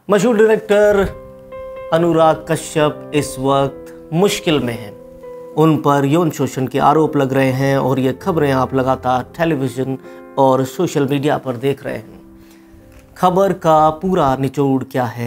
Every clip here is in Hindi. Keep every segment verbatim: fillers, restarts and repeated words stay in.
मशहूर डायरेक्टर अनुराग कश्यप इस वक्त मुश्किल में हैं। उन पर यौन शोषण के आरोप लग रहे हैं और ये खबरें आप लगातार टेलीविज़न और सोशल मीडिया पर देख रहे हैं। खबर का पूरा निचोड़ क्या है,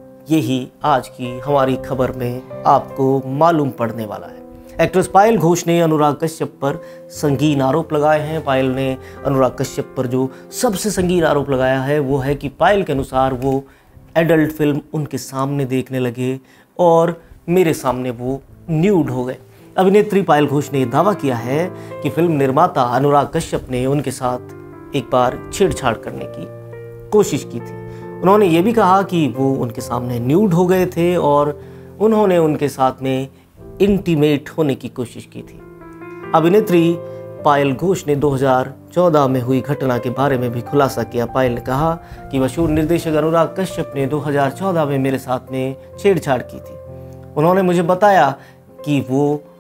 यही आज की हमारी खबर में आपको मालूम पड़ने वाला है। एक्ट्रेस पायल घोष ने अनुराग कश्यप पर संगीन आरोप लगाए हैं। पायल ने अनुराग कश्यप पर जो सबसे संगीन आरोप लगाया है वो है कि पायल के अनुसार वो एडल्ट फिल्म उनके सामने देखने लगे और मेरे सामने वो न्यूड हो गए। अभिनेत्री पायल घोष ने दावा किया है कि फिल्म निर्माता अनुराग कश्यप ने उनके साथ एक बार छेड़छाड़ करने की कोशिश की थी। उन्होंने ये भी कहा कि वो उनके सामने न्यूड हो गए थे और उन्होंने उनके साथ में इंटीमेट होने की कोशिश की थी। अभिनेत्री पायल घोष ने दो हज़ार चौदह में हुई घटना के बारे में भी खुलासा किया। पायल ने कहा कि मशहूर निर्देशक अनुराग कश्यप ने दो हज़ार चौदह में मेरे साथ में छेड़छाड़ की थी। उन्होंने मुझे बताया कि वो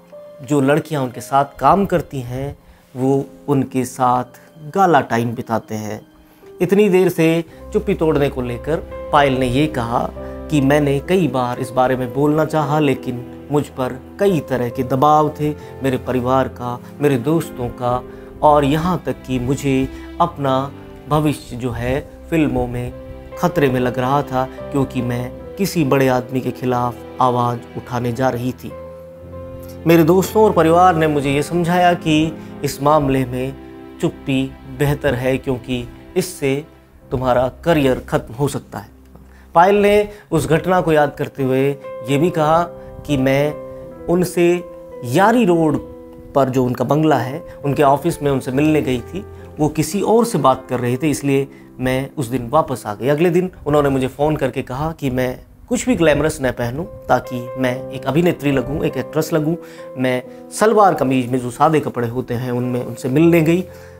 जो लड़कियां उनके साथ काम करती हैं वो उनके साथ गाला टाइम बिताते हैं। इतनी देर से चुप्पी तोड़ने को लेकर पायल ने ये कहा कि मैंने कई बार इस बारे में बोलना चाहा, लेकिन मुझ पर कई तरह के दबाव थे, मेरे परिवार का, मेरे दोस्तों का, और यहाँ तक कि मुझे अपना भविष्य जो है फिल्मों में खतरे में लग रहा था, क्योंकि मैं किसी बड़े आदमी के खिलाफ आवाज़ उठाने जा रही थी। मेरे दोस्तों और परिवार ने मुझे ये समझाया कि इस मामले में चुप्पी बेहतर है, क्योंकि इससे तुम्हारा करियर खत्म हो सकता है। पायल ने उस घटना को याद करते हुए ये भी कहा कि मैं उनसे यारी रोड पर जो उनका बंगला है, उनके ऑफिस में उनसे मिलने गई थी। वो किसी और से बात कर रहे थे, इसलिए मैं उस दिन वापस आ गई। अगले दिन उन्होंने मुझे फ़ोन करके कहा कि मैं कुछ भी ग्लैमरस न पहनूं ताकि मैं एक अभिनेत्री लगूं, एक एक्ट्रेस लगूं। मैं सलवार कमीज में जो सादे कपड़े होते हैं उनमें उनसे मिलने गई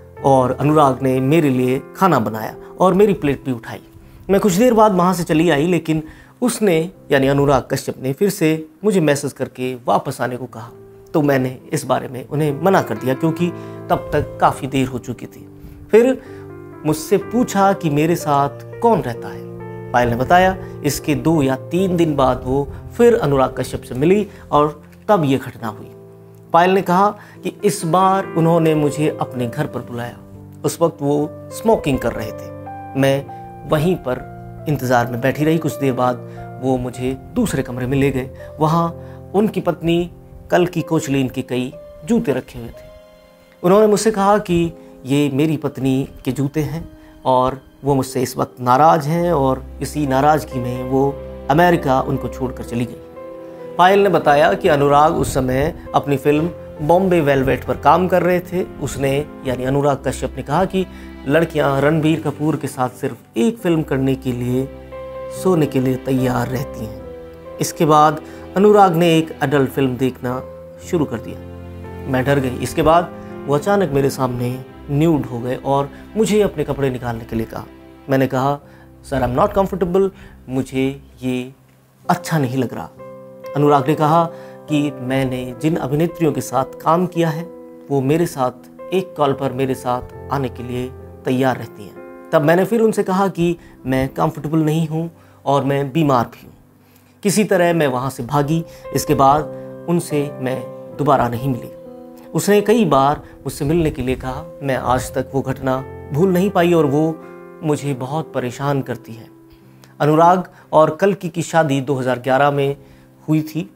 और अनुराग ने मेरे लिए खाना बनाया और मेरी प्लेट भी उठाई। मैं कुछ देर बाद वहाँ से चली आई, लेकिन उसने यानी अनुराग कश्यप ने फिर से मुझे मैसेज करके वापस आने को कहा। तो मैंने इस बारे में उन्हें मना कर दिया, क्योंकि तब तक काफ़ी देर हो चुकी थी। फिर मुझसे पूछा कि मेरे साथ कौन रहता है। पायल ने बताया इसके दो या तीन दिन बाद वो फिर अनुराग कश्यप से मिली और तब ये घटना हुई। पायल ने कहा कि इस बार उन्होंने मुझे अपने घर पर बुलाया। उस वक्त वो स्मोकिंग कर रहे थे। मैं वहीं पर इंतज़ार में बैठी रही। कुछ देर बाद वो मुझे दूसरे कमरे में ले गए। वहाँ उनकी पत्नी कल की कोचलिन के कई जूते रखे हुए थे। उन्होंने मुझसे कहा कि ये मेरी पत्नी के जूते हैं और वो मुझसे इस वक्त नाराज़ हैं, और इसी नाराज़गी में वो अमेरिका उनको छोड़कर चली गई। पायल ने बताया कि अनुराग उस समय अपनी फिल्म बॉम्बे वेलवेट पर काम कर रहे थे। उसने यानी अनुराग कश्यप ने कहा कि लड़कियां रणबीर कपूर के साथ सिर्फ एक फिल्म करने के लिए सोने के लिए तैयार रहती हैं। इसके बाद अनुराग ने एक एडल्ट फिल्म देखना शुरू कर दिया। मैं डर गई। इसके बाद वो अचानक मेरे सामने न्यूड हो गए और मुझे अपने कपड़े निकालने के लिए कहा। मैंने कहा sir I am not comfortable, मुझे ये अच्छा नहीं लग रहा। अनुराग ने कहा कि मैंने जिन अभिनेत्रियों के साथ काम किया है वो मेरे साथ एक कॉल पर मेरे साथ आने के लिए तैयार रहती हैं। तब मैंने फिर उनसे कहा कि मैं कंफर्टेबल नहीं हूँ और मैं बीमार भी हूँ। किसी तरह मैं वहाँ से भागी। इसके बाद उनसे मैं दोबारा नहीं मिली। उसने कई बार मुझसे मिलने के लिए कहा। मैं आज तक वो घटना भूल नहीं पाई और वो मुझे बहुत परेशान करती है। अनुराग और कल्कि की शादी दो हज़ार ग्यारह में हुई थी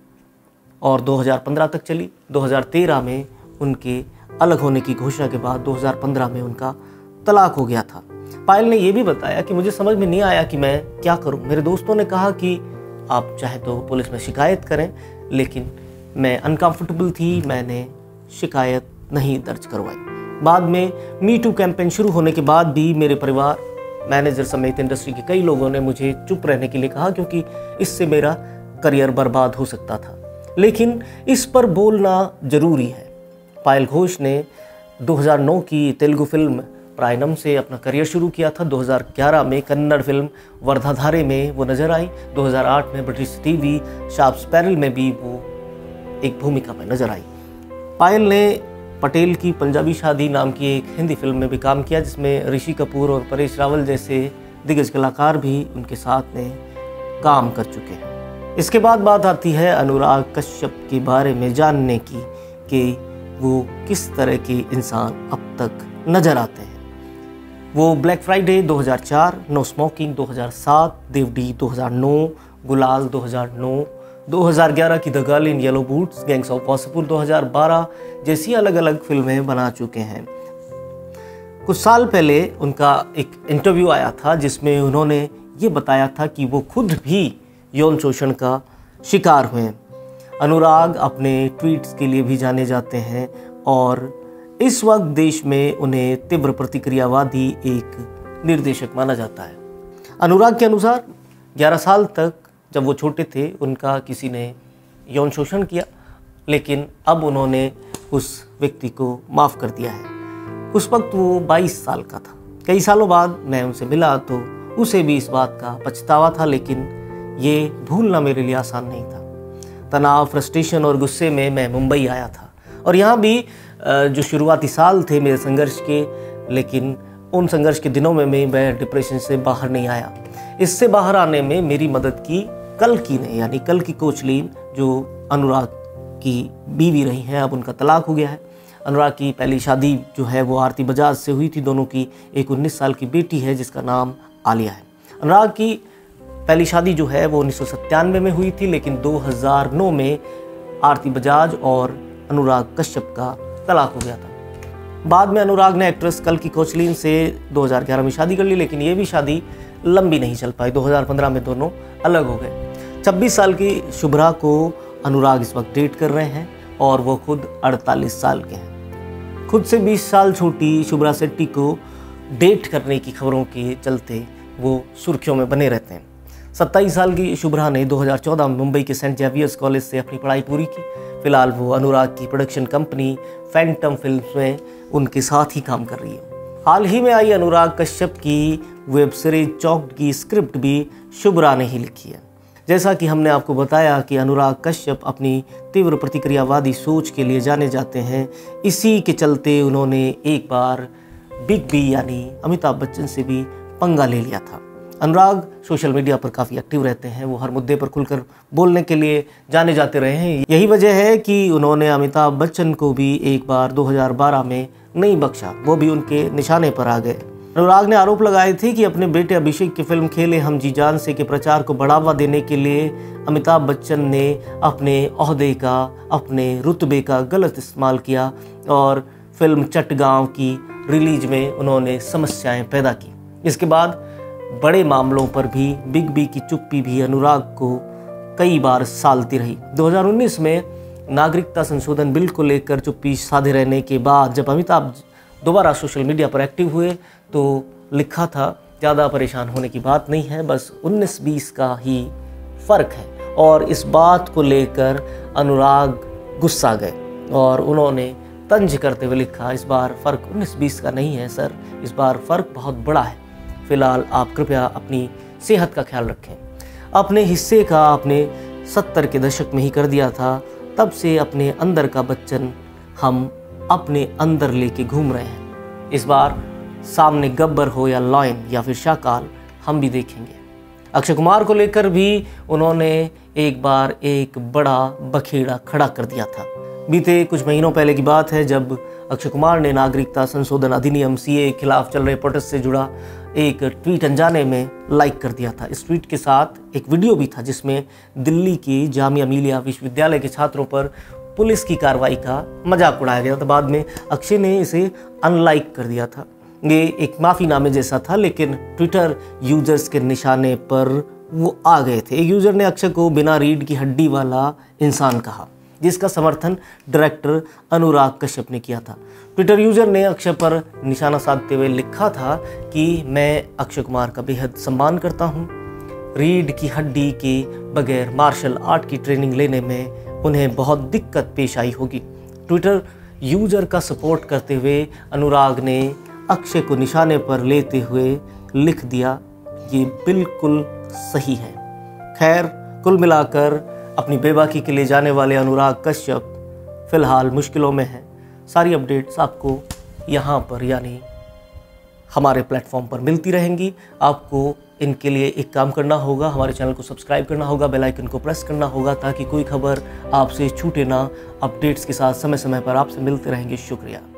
और दो हज़ार पंद्रह तक चली। दो हज़ार तेरह में उनके अलग होने की घोषणा के बाद दो हज़ार पंद्रह में उनका तलाक हो गया था। पायल ने यह भी बताया कि मुझे समझ में नहीं आया कि मैं क्या करूं। मेरे दोस्तों ने कहा कि आप चाहे तो पुलिस में शिकायत करें, लेकिन मैं अनकंफर्टेबल थी, मैंने शिकायत नहीं दर्ज करवाई। बाद में मी टू कैंपेन शुरू होने के बाद भी मेरे परिवार, मैनेजर समेत इंडस्ट्री के कई लोगों ने मुझे चुप रहने के लिए कहा, क्योंकि इससे मेरा करियर बर्बाद हो सकता था। लेकिन इस पर बोलना ज़रूरी है। पायल घोष ने दो हज़ार नौ की तेलुगु फिल्म प्रायनम से अपना करियर शुरू किया था। दो हज़ार ग्यारह में कन्नड़ फिल्म वर्धाधारे में वो नजर आई। दो हज़ार आठ में ब्रिटिश टीवी शार्प स्पैरल में भी वो एक भूमिका में नजर आई। पायल ने पटेल की पंजाबी शादी नाम की एक हिंदी फिल्म में भी काम किया, जिसमें ऋषि कपूर और परेश रावल जैसे दिग्गज कलाकार भी उनके साथ में काम कर चुके हैं। इसके बाद बात आती है अनुराग कश्यप के बारे में जानने की कि वो किस तरह के इंसान अब तक नज़र आते हैं। वो ब्लैक फ्राइडे दो हज़ार चार, नो स्मोकिंग दो हज़ार सात, देवडी दो हज़ार नौ, गुलाल दो हज़ार नौ, दो हज़ार ग्यारह की the girl in yellow boots, gangs of Wasseypur दो हज़ार बारह जैसी अलग अलग फिल्में बना चुके हैं। कुछ साल पहले उनका एक इंटरव्यू आया था जिसमें उन्होंने ये बताया था कि वो खुद भी यौन शोषण का शिकार हुए हैं। अनुराग अपने ट्वीट्स के लिए भी जाने जाते हैं और इस वक्त देश में उन्हें तीव्र प्रतिक्रियावादी एक निर्देशक माना जाता है। अनुराग के अनुसार ग्यारह साल तक जब वो छोटे थे उनका किसी ने यौन शोषण किया, लेकिन अब उन्होंने उस व्यक्ति को माफ़ कर दिया है। उस वक्त वो बाईस साल का था। कई सालों बाद मैं उनसे मिला तो उसे भी इस बात का पछतावा था, लेकिन ये भूलना मेरे लिए आसान नहीं था। तनाव, फ्रस्ट्रेशन और गुस्से में मैं मुंबई आया था और यहाँ भी जो शुरुआती साल थे मेरे संघर्ष के, लेकिन उन संघर्ष के दिनों में मैं डिप्रेशन से बाहर नहीं आया। इससे बाहर आने में मेरी मदद की कल्कि ने, यानी कल्कि कोचलिन, जो अनुराग की बीवी रही हैं। अब उनका तलाक हो गया है। अनुराग की पहली शादी जो है वो आरती बजाज से हुई थी। दोनों की एक उन्नीस साल की बेटी है जिसका नाम आलिया है। अनुराग की पहली शादी जो है वो उन्नीस सौ सत्तानवे में हुई थी, लेकिन दो हज़ार नौ में आरती बजाज और अनुराग कश्यप का तलाक हो गया था। बाद में अनुराग ने एक्ट्रेस कल्कि कोचलिन से दो हज़ार ग्यारह में शादी कर ली, लेकिन ये भी शादी लंबी नहीं चल पाई। दो हज़ार पंद्रह में दोनों अलग हो गए। छब्बीस साल की शुभ्रा को अनुराग इस वक्त डेट कर रहे हैं और वो खुद अड़तालीस साल के हैं। खुद से बीस साल छोटी शुभ्रा शेट्टी को डेट करने की खबरों के चलते वो सुर्खियों में बने रहते हैं। सत्ताईस साल की शुभ्रा ने दो हज़ार चौदह में मुंबई के सेंट जेवियर्स कॉलेज से अपनी पढ़ाई पूरी की। फिलहाल वो अनुराग की प्रोडक्शन कंपनी फैंटम फिल्म्स में उनके साथ ही काम कर रही है। हाल ही में आई अनुराग कश्यप की वेब सीरीज चॉक्ड की स्क्रिप्ट भी शुभ्रा ने ही लिखी है। जैसा कि हमने आपको बताया कि अनुराग कश्यप अपनी तीव्र प्रतिक्रियावादी सोच के लिए जाने जाते हैं। इसी के चलते उन्होंने एक बार बिग बी यानी अमिताभ बच्चन से भी पंगा ले लिया था। अनुराग सोशल मीडिया पर काफ़ी एक्टिव रहते हैं। वो हर मुद्दे पर खुलकर बोलने के लिए जाने जाते रहे हैं। यही वजह है कि उन्होंने अमिताभ बच्चन को भी एक बार दो हज़ार बारह में नहीं बख्शा, वो भी उनके निशाने पर आ गए। अनुराग ने आरोप लगाए थे कि अपने बेटे अभिषेक की फिल्म खेले हम जी जान से के प्रचार को बढ़ावा देने के लिए अमिताभ बच्चन ने अपने ओहदे का, अपने रुतबे का गलत इस्तेमाल किया और फिल्म चटगांव की रिलीज में उन्होंने समस्याएं पैदा की। इसके बाद बड़े मामलों पर भी बिग बी की चुप्पी भी अनुराग को कई बार सालती रही। दो हज़ार उन्नीस में नागरिकता संशोधन बिल को लेकर चुप्पी साधे रहने के बाद जब अमिताभ दोबारा सोशल मीडिया पर एक्टिव हुए तो लिखा था, ज़्यादा परेशान होने की बात नहीं है, बस उन्नीस बीस का ही फ़र्क है। और इस बात को लेकर अनुराग गुस्सा गए और उन्होंने तंज करते हुए लिखा, इस बार फ़र्क उन्नीस बीस का नहीं है सर, इस बार फ़र्क बहुत बड़ा है। फ़िलहाल आप कृपया अपनी सेहत का ख्याल रखें। अपने हिस्से का आपने सत्तर के दशक में ही कर दिया था, तब से अपने अंदर का बच्चन हम अपने अंदर लेके घूम रहे हैं। इस बार सामने गब्बर हो या लॉयन या फिर शाकाल, हम भी देखेंगे। अक्षय कुमार को लेकर भी उन्होंने एक बार एक बड़ा बखेड़ा खड़ा कर दिया था। बीते कुछ महीनों पहले की बात है जब अक्षय कुमार ने नागरिकता संशोधन अधिनियम सीए के खिलाफ चल रहे प्रोटेस्ट से जुड़ा एक ट्वीट अनजाने में लाइक कर दिया था। इस ट्वीट के साथ एक वीडियो भी था जिसमें दिल्ली की जामिया मिलिया विश्वविद्यालय के छात्रों पर पुलिस की कार्रवाई का मजाक उड़ाया गया था। बाद में अक्षय ने इसे अनलाइक कर दिया था। ये एक माफ़ीनामे जैसा था, लेकिन ट्विटर यूजर्स के निशाने पर वो आ गए थे। एक यूज़र ने अक्षय को बिना रीढ़ की हड्डी वाला इंसान कहा, जिसका समर्थन डायरेक्टर अनुराग कश्यप ने किया था। ट्विटर यूज़र ने अक्षय पर निशाना साधते हुए लिखा था कि मैं अक्षय कुमार का बेहद सम्मान करता हूँ। रीढ़ की हड्डी के बगैर मार्शल आर्ट की ट्रेनिंग लेने में उन्हें बहुत दिक्कत पेश आई होगी। ट्विटर यूज़र का सपोर्ट करते हुए अनुराग ने अक्षय को निशाने पर लेते हुए लिख दिया, ये बिल्कुल सही है। खैर, कुल मिलाकर अपनी बेबाकी के लिए जाने वाले अनुराग कश्यप फ़िलहाल मुश्किलों में हैं। सारी अपडेट्स आपको यहाँ पर यानी हमारे प्लेटफॉर्म पर मिलती रहेंगी। आपको इनके लिए एक काम करना होगा, हमारे चैनल को सब्सक्राइब करना होगा, बेल आइकन को प्रेस करना होगा ताकि कोई खबर आपसे छूटे ना। अपडेट्स के साथ समय समय पर आपसे मिलते रहेंगे। शुक्रिया।